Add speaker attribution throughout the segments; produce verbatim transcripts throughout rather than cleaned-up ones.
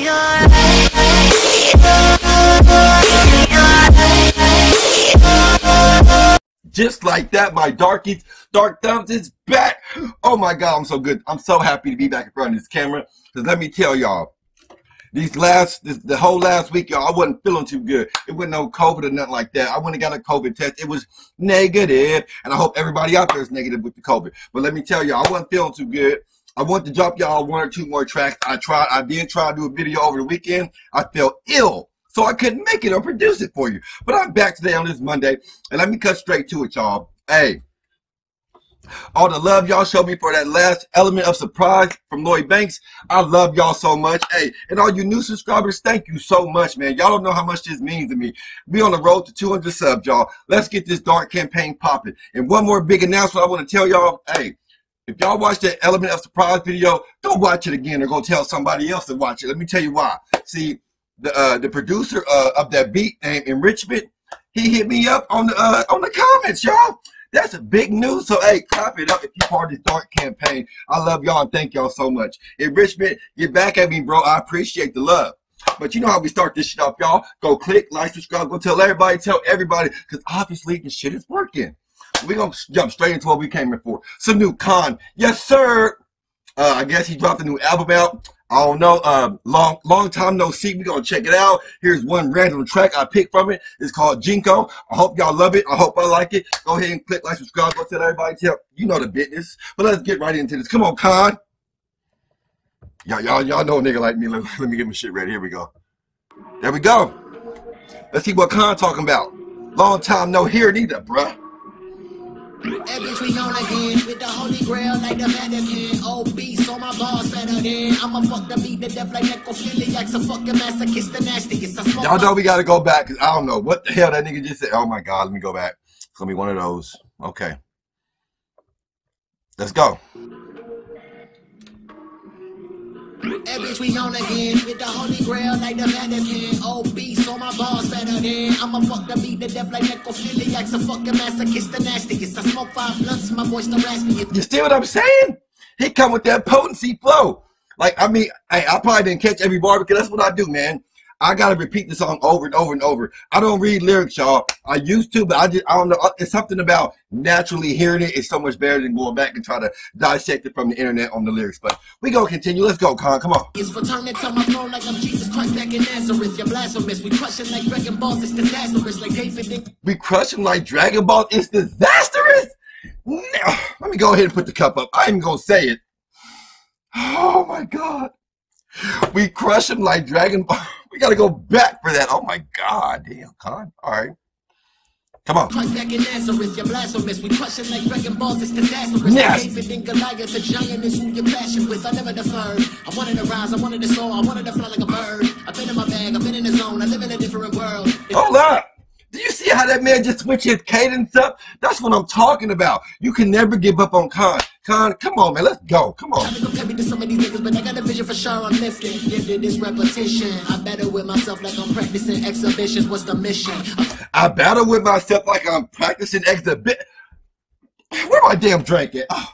Speaker 1: Just like that, my darkies, Dark Thumbs is back. Oh my God, I'm so good. I'm so happy to be back in front of this camera. Because let me tell y'all, these last, this, the whole last week, y'all, I wasn't feeling too good. It wasn't no COVID or nothing like that. I went and got a COVID test. It was negative. And I hope everybody out there is negative with the COVID. But let me tell y'all, I wasn't feeling too good. I want to drop y'all one or two more tracks. I tried, I did try to do a video over the weekend. I felt ill, so I couldn't make it or produce it for you. But I'm back today on this Monday, and let me cut straight to it, y'all. Hey, all the love y'all showed me for that last Element of Surprise from Lloyd Banks, I love y'all so much. Hey, and all you new subscribers, thank you so much, man. Y'all don't know how much this means to me. We on the road to two hundred subs, y'all. Let's get this dark campaign popping. And one more big announcement I want to tell y'all. Hey, if y'all watch that Element of Surprise video, don't watch it again or go tell somebody else to watch it. Let me tell you why. See, the uh, the producer uh, of that beat named Enrichment, he hit me up on the uh, on the comments, y'all. That's a big news. So hey, clap it up if you part of this dark campaign. I love y'all and thank y'all so much. Enrichment, get back at me, bro. I appreciate the love. But you know how we start this shit off, y'all. Go click, like, subscribe, go tell everybody, tell everybody, because obviously this shit is working. We're gonna jump straight into what we came here for. Some new Khan. Yes, sir. Uh, I guess he dropped a new album out. I don't know. Uh, long, long time no see. We're going to check it out. Here's one random track I picked from it. It's called Jinko. I hope y'all love it. I hope I like it. Go ahead and click, like, subscribe. Go tell everybody. Tell you know the business. But let's get right into this. Come on, Khan. Y'all, y'all, y'all know a nigga like me. Let, let me get my shit ready. Here we go. There we go. Let's see what Khan talking about. Long time no hear neither, bruh.
Speaker 2: That bitch we on again with the holy grail like the Vatican. Obese on my balls better than I'ma fuck the beat to death like necrophiliacs. A fucking masochist, the nastiest. Y'all
Speaker 1: know we gotta go back because I don't know what the hell that nigga just said. Oh my God, let me go back. It's gonna be one of those. Okay. Let's go.
Speaker 2: That bitch we on again with the holy grail like the Vatican. Obese on my balls better than I'ma fuck the beat to death like necrophiliacs. A fucking masochist, the nastiest. I smoke five blunts, my voice don't raspy.
Speaker 1: You see what I'm saying? He come with that potency flow. Like, I mean, I, I probably didn't catch every bar because that's what I do, man. I gotta repeat the song over and over and over. I don't read lyrics, y'all. I used to, but I just I don't know. It's something about naturally hearing it. It's so much better than going back and try to dissect it from the internet on the lyrics. But we gonna continue. Let's go, Khan. Come on.
Speaker 2: It's returning to my throne like I'm Jesus Christ back in Nazareth. You're blasphemous. We crushing like Dragon Balls. It's disastrous like David.
Speaker 1: We crushing like Dragon Ball. It's disastrous. No. Let me go ahead and put the cup up. I ain't gonna say it. Oh my God. We crush him like Dragon Ball. We gotta go back for that. Oh my God, damn, Khan. All right, come on.
Speaker 2: Christ back in Nazareth, you're blasphemous. We crushing like Dragon Balls. It's disastrous.
Speaker 1: Yes.
Speaker 2: David and Goliath, the giant is who you're clashing with. I never deferred. I wanted to rise. I wanted to soar. I wanted to fly like a bird. I've been in my bag. I've been in the zone. I live in a different world.
Speaker 1: Hold up. Do you see how that man just switched his cadence up? That's what I'm talking about. You can never give up on Khan. Khan, come on, man. Let's go. Come on.
Speaker 2: I'm gonna compare me to some of these niggas, but I got a vision for sure. I'm lifting. Gifted this repetition. I battle with myself like I'm practicing exhibitions. What's the mission?
Speaker 1: I battle with myself like I'm practicing exhibit. Where my damn drink at? Oh.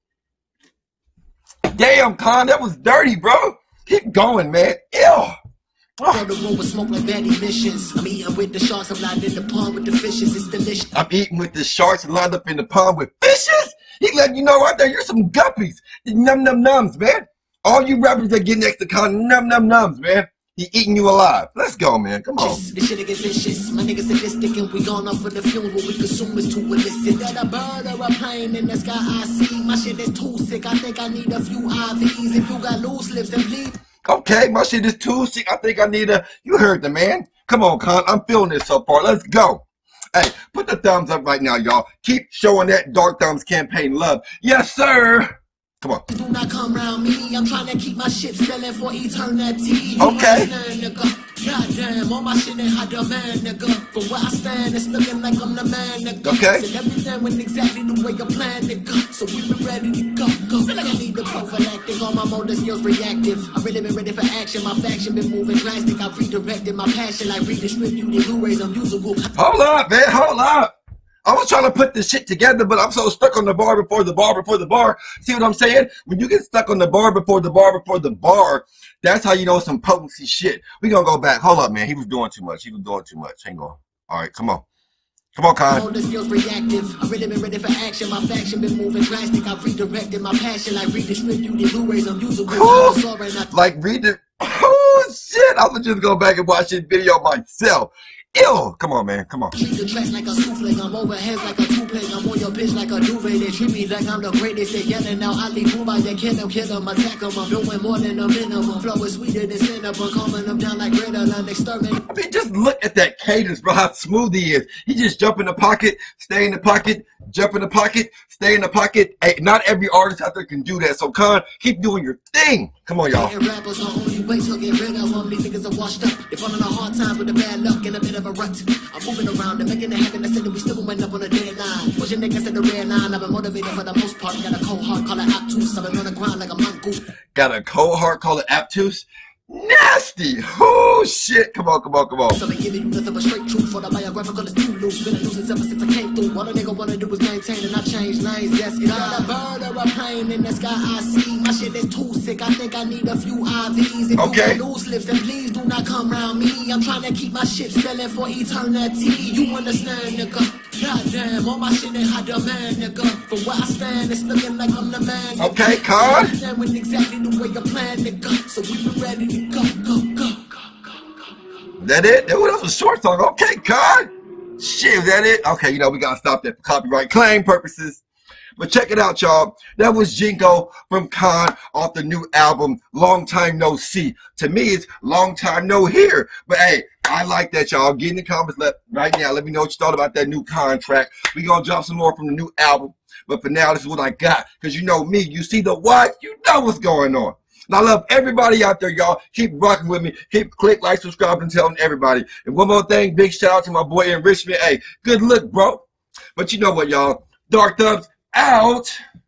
Speaker 1: Damn, Khan, that was dirty, bro. Keep going, man. Ew.
Speaker 2: Oh. The room with smoke like bad emissions. I'm eating with the sharks. I'm lined in the pond with the fishes. It's delicious.
Speaker 1: I'm eating with the sharks and lined up in the pond with fishes. He letting you know right there, you're some guppies. Num num nums, man. All you rappers that get next to Khan, num num nums, man. He eating you alive. Let's go, man. Come on.
Speaker 2: This shit gets vicious. My niggas sadistic and we gone off for the fumes. What we consume is too illicit. That a bird or a plane in the sky I see. My shit is too sick. I think I need a few I Vs. If you got loose lips, then please.
Speaker 1: Okay, my shit is too sick. I think I need a. You heard the man. Come on, Khan. I'm feeling this so far. Let's go. Hey, put the thumbs up right now, y'all. Keep showing that Dark Thumbs campaign love. Yes, sir. Come on.
Speaker 2: Do not come around me. I'm trying to keep my shit selling for eternity.
Speaker 1: Okay.
Speaker 2: Goddamn, all my shit ain't hot demand, nigga. For where I stand, it's looking like I'm the man, nigga.
Speaker 1: Okay.
Speaker 2: Said everything went exactly the way I planned, nigga. So we been ready to go. Go. Feel like I need the prophylactic. All my motor skills reactive. I really been ready for action. My faction been moving drastic. I redirected my passion like redistributed Blu-rays unusable.
Speaker 1: Hold up, man. Hold up. I was trying to put this shit together, but I'm so stuck on the bar before the bar before the bar. See what I'm saying? When you get stuck on the bar before the bar before the bar, That's how you know some potency shit. We gonna go back. Hold up, man. He was doing too much. He was doing too much. Hang on. All right, come on. Come on, Con.
Speaker 2: All the skills reactive. I really been ready for action. My faction been moving drastic. I've redirected my passion like redistributed Blu-rays. I'm using
Speaker 1: like read the. Oh shit! I'm gonna just go back and watch this video myself. Ew! Come on, man. Come on.
Speaker 2: Treat the tracks like a souffle. I'm overhead like a toupee. I'm on your bitch like a duvet. They treat me like I'm the greatest. They yelling out, I leave Mumbai. They kill them, kill them, attack them. I'm doing more than a minimum. Flow is sweeter than cinnamon. Calming them down like Ritalin. Exterminate.
Speaker 1: I mean, just look at that cadence, bro. How smooth he is. He just jump in the pocket, stay in the pocket, jump in the pocket, stay in the pocket. Hey, not every artist out there can do that. So, Con, keep doing your thing. Come on, y'all.
Speaker 2: Rappers are only way to get rid of them. These niggas are washed up. They're falling on hard times with the bad luck and a bit of a rut. I'm moving around and making it happen. I said that we still went up on a deadline. Pushing niggas at the red line. I've been motivated for the most part. Got a cold heart, call it obtuse. I've been on the ground like a mongoose.
Speaker 1: Got a cold heart, call it obtuse. Nasty! Oh shit! Come on, come on, come on.
Speaker 2: So I'm giving you nothing but straight truth. For the biographical is too loose. Been a nuisance ever since I came through. All a nigga wanna do is maintain, and I change lanes. Yes, got a bird or a plane in the sky. I see my shit is too sick. I think I need a few I Vs. If
Speaker 1: okay.
Speaker 2: you loose lips, then please do not come around me. I'm trying to keep my shit selling for eternity. You understand, nigga? Goddamn, all my shit in high demand, nigga. From where I stand, it's looking like I'm the man. Nigga.
Speaker 1: Okay, Con.
Speaker 2: So with exactly the way you plan, nigga. So we be ready to go, go, go.
Speaker 1: That it? That was a short song. Okay, Con. Shit, is that it? Okay, you know, we gotta stop that for copyright claim purposes. But check it out, y'all. That was Jinko from Con off the new album, Long Time No See. To me, it's Long Time No Hear. But hey, I like that, y'all. Get in the comments let, right now. Let me know what you thought about that new contract. We gonna drop some more from the new album. But for now, this is what I got. Because you know me. You see the what? You know what's going on. And I love everybody out there, y'all. Keep rocking with me. Keep click, like, subscribe, and telling everybody. And one more thing, big shout out to my boy Enrichment. Hey, good look, bro. But you know what, y'all? Dark Thumbs out.